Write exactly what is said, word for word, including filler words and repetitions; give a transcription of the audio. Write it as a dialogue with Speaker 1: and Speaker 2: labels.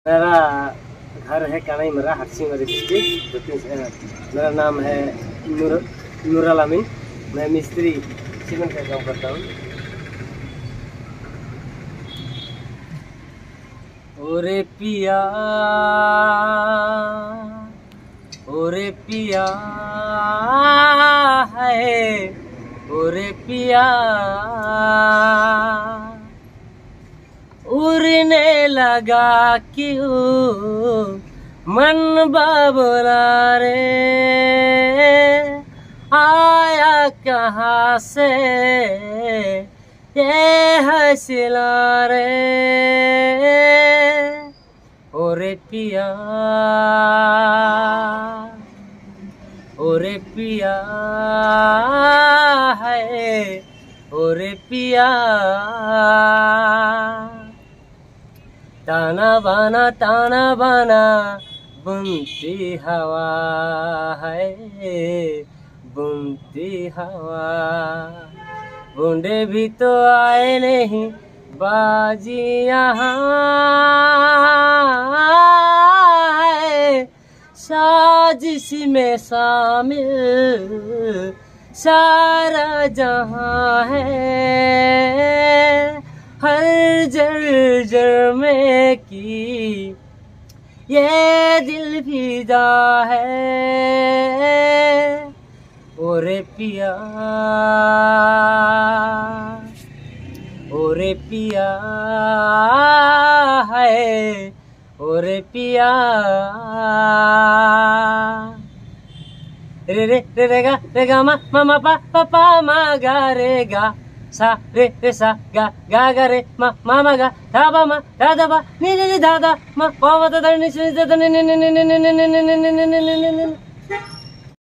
Speaker 1: मेरा घर है कनाई मरा हरसिंगरी डिस्ट्रिक्ट। मेरा नाम है नूर नूरुल अमीन। मैं मिस्त्री सीमेंट का काम करता हूँ। ओरे पिया ओरे पिया है ओरे पिया उड़ने लगा क्यों मन बाबुला रे, आया कहाँ से ये हौसला रे। ओरे पिया ओरे पिया है ओरे पिया ताना बाना ताना बाना बुनती हवा है बुनती हवा। बूंदे भी तो आए नहीं बाजी यहाँ है, साजिश में शामिल सारा जहाँ है। हर जर्जर में की ये दिल फिदा है। ओरे पिया ओरे पिया है ओरे पिया। रे रे रे रे गा रे गा मा मा मा पा पा पा मा गा रे गा सा रे रे सा गा गा गा रे मा मा मा गा धा बा मा धा धा बा नी नी नी धा धा मा पा मा धा धा नी नी नी नी नी नी नी नी नी नी नी नी नी नी नी नी।